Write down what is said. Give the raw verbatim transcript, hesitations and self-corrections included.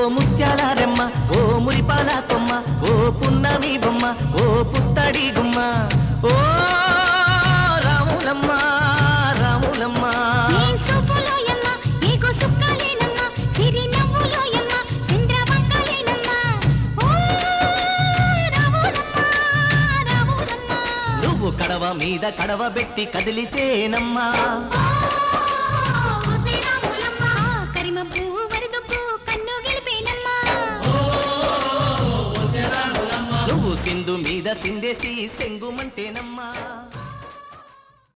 ముత్యాల రెమ్మ ఓ మురిపాల కొమ్మ ఓ పున్నమి బొమ్మ ఓ పుత్తడి గుమ్మ ఓ రాములమ్మ రాములమ్మ నువ్వు కడవ మీద కడవ పెట్టి కదిలితేనమ్మా నువ్వు సింధు మీద సిందేసి సెంగుమంటేనమ్మా।